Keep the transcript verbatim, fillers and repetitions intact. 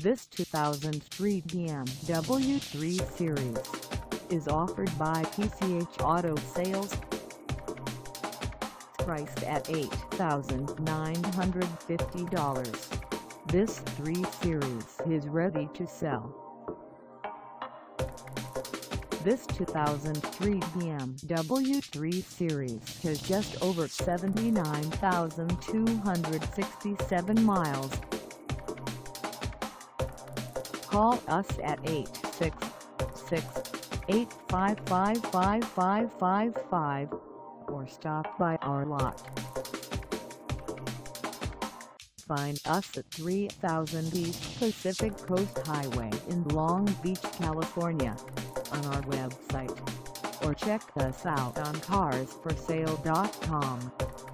This two thousand three B M W three Series is offered by P C H Auto Sales. Priced at eight thousand nine hundred fifty dollars, this three Series is ready to sell. This two thousand three B M W three Series has just over seventy-nine thousand two hundred sixty-seven miles. Call us at eight six six, eight five five, five five five five or stop by our lot. Find us at three thousand East Pacific Coast Highway in Long Beach, California, on our website, or check us out on cars for sale dot com.